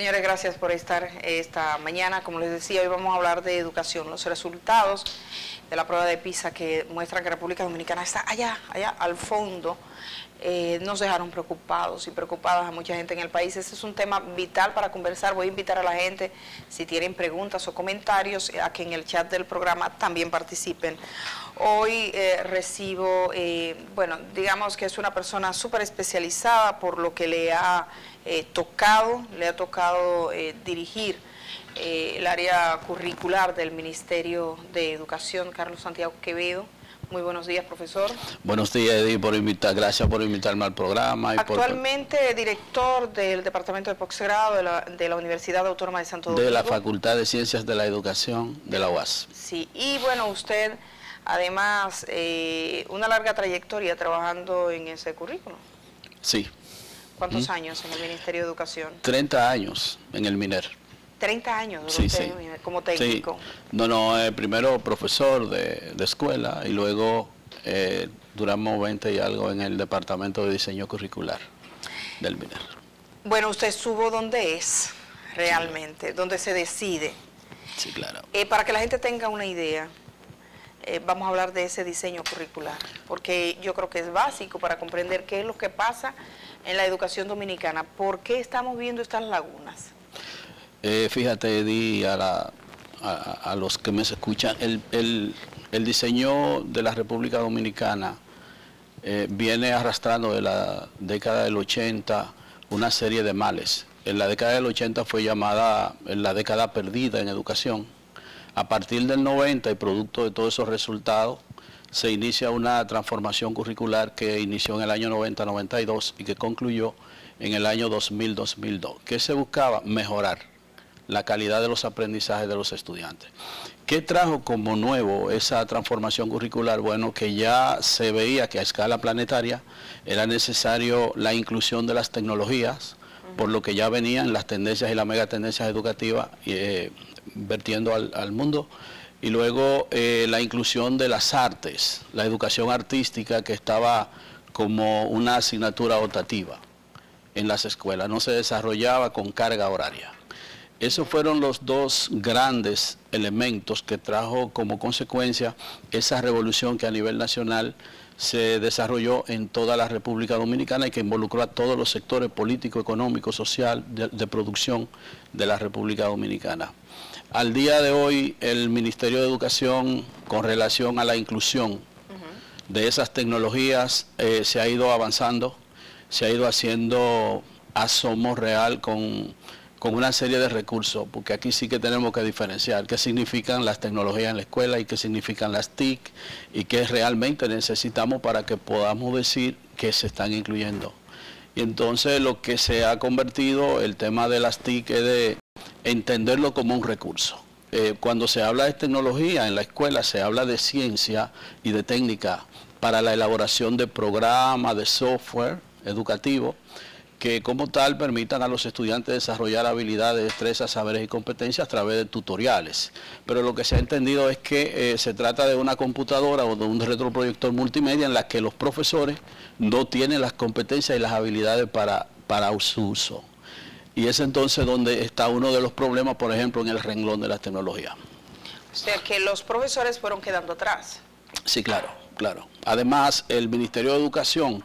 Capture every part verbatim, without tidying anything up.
Señores, gracias por estar esta mañana. Como les decía, hoy vamos a hablar de educación. Los resultados de la prueba de PISA que muestran que República Dominicana está allá, allá al fondo, eh, nos dejaron preocupados y preocupadas a mucha gente en el país. Este es un tema vital para conversar. Voy a invitar a la gente, si tienen preguntas o comentarios, a que en el chat del programa también participen. Hoy eh, recibo, eh, bueno, digamos que es una persona súper especializada por lo que le ha eh, tocado, le ha tocado eh, dirigir eh, el área curricular del Ministerio de Educación, Carlos Santiago Quevedo. Muy buenos días, profesor. Buenos días, Edith, por invitar, gracias por invitarme al programa. Y Actualmente por... director del Departamento de Posgrado de la, de la Universidad Autónoma de Santo Domingo. De la Facultad de Ciencias de la Educación de la U A S. Sí, y bueno, usted... Además, eh, una larga trayectoria trabajando en ese currículo. Sí. ¿Cuántos ¿Mm? años en el Ministerio de Educación? treinta años en el MINER. ¿treinta años sí, usted, sí. como técnico? Sí. No, no, eh, primero profesor de, de escuela y luego eh, duramos veinte y algo en el Departamento de Diseño Curricular del MINER. Bueno, usted estuvo donde es realmente, sí. Donde se decide. Sí, claro. Eh, para que la gente tenga una idea, Eh, vamos a hablar de ese diseño curricular, porque yo creo que es básico para comprender qué es lo que pasa en la educación dominicana. ¿Por qué estamos viendo estas lagunas? Eh, fíjate, Eddie, a, la, a, a los que me escuchan, el, el, el diseño de la República Dominicana eh, viene arrastrando de la década del ochenta una serie de males. En la década del ochenta fue llamada la década perdida en educación. A partir del noventa y producto de todos esos resultados, se inicia una transformación curricular que inició en el año noventa noventa y dos y que concluyó en el año dos mil dos mil dos. ¿Qué se buscaba? Mejorar la calidad de los aprendizajes de los estudiantes. ¿Qué trajo como nuevo esa transformación curricular? Bueno, que ya se veía que a escala planetaria era necesario la inclusión de las tecnologías, por lo que ya venían las tendencias y las megatendencias educativas eh, vertiendo al, al mundo, y luego eh, la inclusión de las artes, la educación artística que estaba como una asignatura optativa en las escuelas, no se desarrollaba con carga horaria. Esos fueron los dos grandes elementos que trajo como consecuencia esa revolución que a nivel nacional se desarrolló en toda la República Dominicana y que involucró a todos los sectores político, económico, social, de, de producción de la República Dominicana. Al día de hoy, el Ministerio de Educación, con relación a la inclusión uh-huh. de esas tecnologías, eh, se ha ido avanzando, se ha ido haciendo asomo real con... con una serie de recursos, porque aquí sí que tenemos que diferenciar qué significan las tecnologías en la escuela y qué significan las T I C y qué realmente necesitamos para que podamos decir que se están incluyendo. Y entonces lo que se ha convertido el tema de las T I C es de entenderlo como un recurso. Eh, cuando se habla de tecnología en la escuela se habla de ciencia y de técnica para la elaboración de programas, de software educativo, que como tal permitan a los estudiantes desarrollar habilidades, destrezas, saberes y competencias a través de tutoriales. Pero lo que se ha entendido es que eh, se trata de una computadora o de un retroproyector multimedia en la que los profesores no tienen las competencias y las habilidades para, para su uso. Y es entonces donde está uno de los problemas, por ejemplo, en el renglón de las tecnologías. O sea, que los profesores fueron quedando atrás. Sí, claro, claro. Además, el Ministerio de Educación,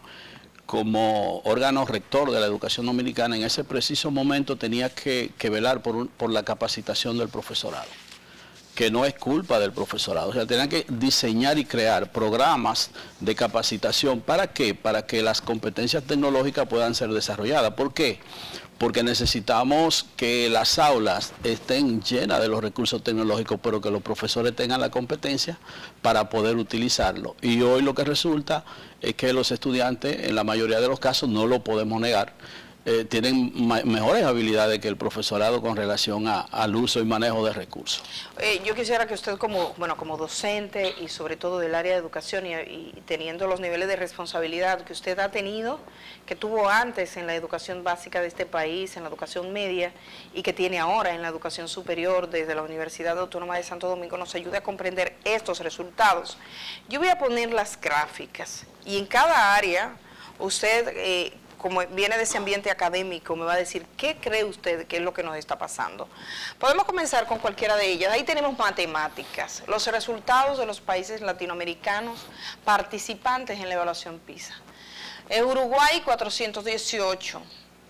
como órgano rector de la educación dominicana, en ese preciso momento tenía que, que velar por, un, por la capacitación del profesorado, que no es culpa del profesorado. O sea, tenían que diseñar y crear programas de capacitación. ¿Para qué? Para que las competencias tecnológicas puedan ser desarrolladas. ¿Por qué? Porque necesitamos que las aulas estén llenas de los recursos tecnológicos, pero que los profesores tengan la competencia para poder utilizarlo. Y hoy lo que resulta es que los estudiantes, en la mayoría de los casos, no lo podemos negar, eh, tienen mejores habilidades que el profesorado con relación a, al uso y manejo de recursos. Eh, yo quisiera que usted como, bueno, como docente y sobre todo del área de educación y, y teniendo los niveles de responsabilidad que usted ha tenido, que tuvo antes en la educación básica de este país, en la educación media y que tiene ahora en la educación superior desde la Universidad Autónoma de Santo Domingo, nos ayude a comprender estos resultados. Yo voy a poner las gráficas y en cada área usted... Eh, como viene de ese ambiente académico, me va a decir, ¿qué cree usted que es lo que nos está pasando? Podemos comenzar con cualquiera de ellas. Ahí tenemos matemáticas, los resultados de los países latinoamericanos participantes en la evaluación PISA. En Uruguay, cuatrocientos dieciocho.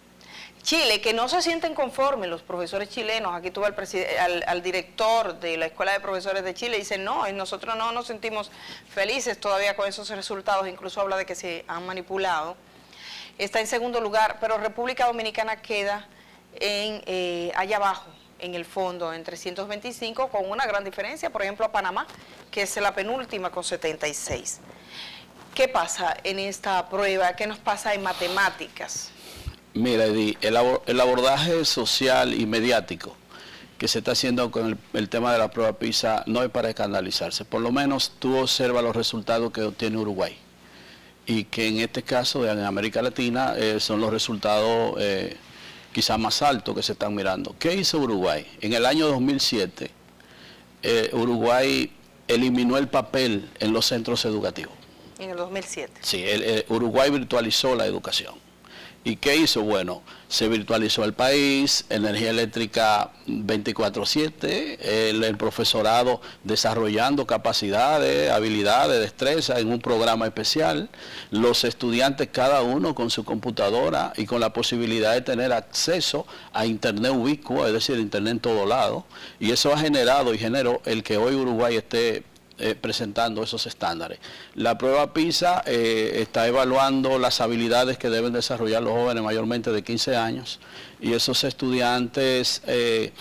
Chile, que no se sienten conformes los profesores chilenos. Aquí tuve al, al, al director de la Escuela de Profesores de Chile y dice, no, nosotros no nos sentimos felices todavía con esos resultados, incluso habla de que se han manipulado. Está en segundo lugar, pero República Dominicana queda en, eh, allá abajo, en el fondo, en trescientos veinticinco, con una gran diferencia, por ejemplo, a Panamá, que es la penúltima con setenta y seis. ¿Qué pasa en esta prueba? ¿Qué nos pasa en matemáticas? Mira, Edith, el, el abordaje social y mediático que se está haciendo con el, el tema de la prueba PISA no es para escandalizarse. Por lo menos tú observas los resultados que obtiene Uruguay. Y que en este caso, en América Latina, eh, son los resultados eh, quizás más altos que se están mirando. ¿Qué hizo Uruguay? En el año dos mil siete, eh, Uruguay eliminó el papel en los centros educativos. En el dos mil siete. Sí, el, el, Uruguay virtualizó la educación. ¿Y qué hizo? Bueno, se virtualizó el país, energía eléctrica veinticuatro siete, el, el profesorado desarrollando capacidades, habilidades, destrezas en un programa especial, los estudiantes cada uno con su computadora y con la posibilidad de tener acceso a internet ubicuo, es decir, internet en todo lado, y eso ha generado y generó el que hoy Uruguay esté Eh, presentando esos estándares. La prueba PISA eh, está evaluando las habilidades que deben desarrollar los jóvenes mayormente de quince años, y esos estudiantes eh,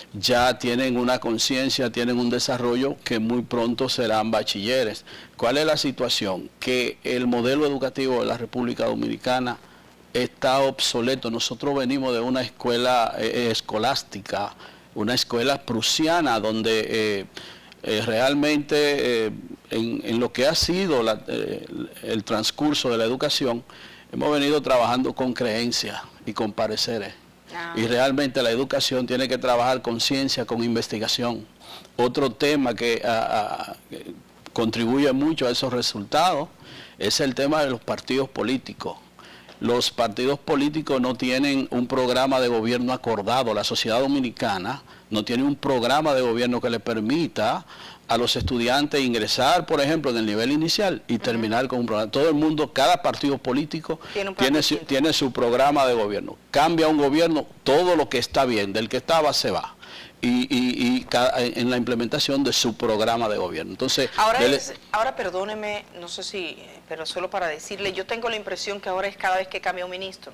ya tienen una conciencia, tienen un desarrollo que muy pronto serán bachilleres. ¿Cuál es la situación? Que el modelo educativo de la República Dominicana está obsoleto. Nosotros venimos de una escuela eh, escolástica, una escuela prusiana donde eh, Eh, realmente eh, en, en lo que ha sido la, eh, el transcurso de la educación, hemos venido trabajando con creencias y con pareceres. Ah. Y realmente la educación tiene que trabajar con ciencia, con investigación. Otro tema que a, a, contribuye mucho a esos resultados es el tema de los partidos políticos. Los partidos políticos no tienen un programa de gobierno acordado. La sociedad dominicana no tiene un programa de gobierno que le permita a los estudiantes ingresar, por ejemplo, en el nivel inicial y terminar uh-huh. con un programa. Todo el mundo, cada partido político tiene, tiene, su, tiene su programa de gobierno. Cambia un gobierno, todo lo que está bien, del que estaba se va. Y, y, y cada, en la implementación de su programa de gobierno. Entonces, ahora, es, ahora perdóneme, no sé si, pero solo para decirle, yo tengo la impresión que ahora es cada vez que cambia un ministro.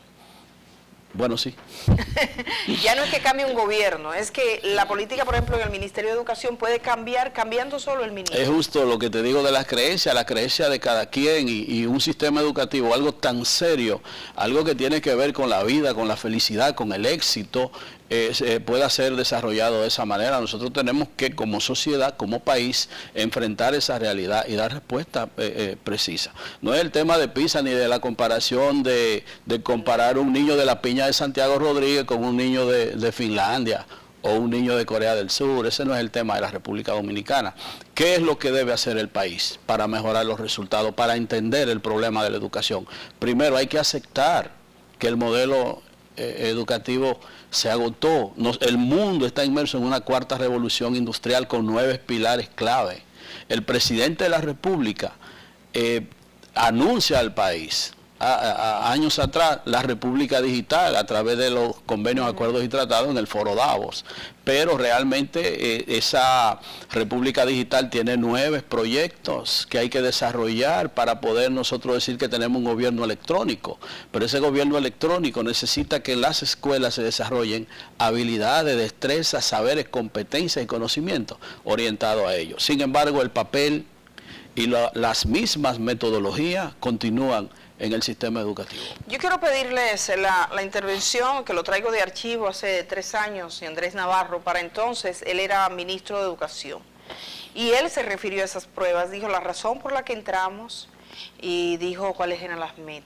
Bueno, sí. Ya no es que cambie un gobierno, es que la política, por ejemplo, en el Ministerio de Educación puede cambiar cambiando solo el ministro. Es justo lo que te digo de las creencias, la creencia de cada quien y, y un sistema educativo, algo tan serio, algo que tiene que ver con la vida, con la felicidad, con el éxito, eh, eh, pueda ser desarrollado de esa manera. Nosotros tenemos que, como sociedad, como país, enfrentar esa realidad y dar respuesta eh, eh, precisa. No es el tema de PISA ni de la comparación de, de comparar un niño de la Piña de Santiago Rodríguez con un niño de, de Finlandia o un niño de Corea del Sur. Ese no es el tema de la República Dominicana. ¿Qué es lo que debe hacer el país para mejorar los resultados, para entender el problema de la educación? Primero, hay que aceptar que el modelo eh, educativo se agotó. Nos, el mundo está inmerso en una cuarta revolución industrial con nueve pilares clave. El presidente de la República eh, anuncia al país A, a, años atrás la República Digital a través de los convenios, acuerdos y tratados en el Foro Davos, pero realmente eh, esa República Digital tiene nueve proyectos que hay que desarrollar para poder nosotros decir que tenemos un gobierno electrónico, pero ese gobierno electrónico necesita que en las escuelas se desarrollen habilidades, destrezas, saberes, competencias y conocimientos orientados a ello. Sin embargo, el papel y la, las mismas metodologías continúan en el sistema educativo. Yo quiero pedirles la, la intervención, que lo traigo de archivo hace tres años, de Andrés Navarro. Para entonces él era ministro de Educación y él se refirió a esas pruebas, dijo la razón por la que entramos y dijo cuáles eran las metas.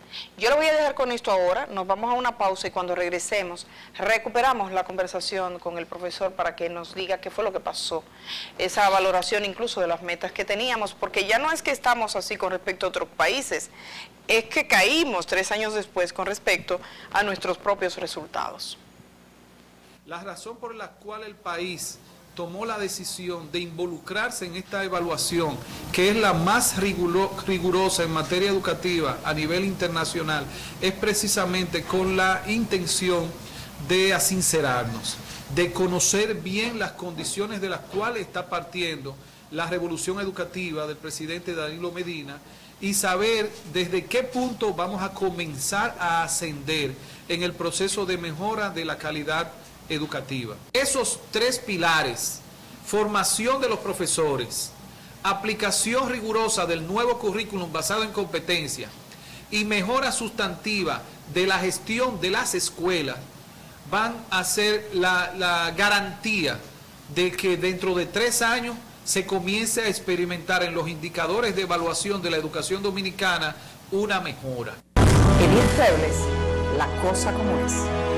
Yo lo voy a dejar con esto ahora, nos vamos a una pausa y cuando regresemos recuperamos la conversación con el profesor para que nos diga qué fue lo que pasó, esa valoración incluso de las metas que teníamos, porque ya no es que estamos así con respecto a otros países, es que caímos tres años después con respecto a nuestros propios resultados. La razón por la cual el país tomó la decisión de involucrarse en esta evaluación, que es la más rigurosa en materia educativa a nivel internacional, es precisamente con la intención de asincerarnos, de conocer bien las condiciones de las cuales está partiendo la revolución educativa del presidente Danilo Medina y saber desde qué punto vamos a comenzar a ascender en el proceso de mejora de la calidad educativa. Esos tres pilares, formación de los profesores, aplicación rigurosa del nuevo currículum basado en competencia y mejora sustantiva de la gestión de las escuelas, van a ser la, la garantía de que dentro de tres años se comience a experimentar en los indicadores de evaluación de la educación dominicana una mejora. Eliel Febles, la cosa como es.